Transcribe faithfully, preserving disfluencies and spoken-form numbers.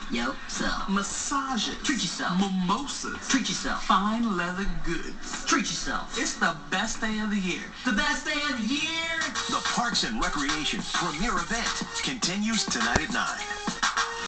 Yo, so. Massages. Treat yourself. Mimosas. Treat yourself. Fine leather goods. Treat yourself. It's the best day of the year. The best day of the year. The Parks and Recreation premiere event continues tonight at nine.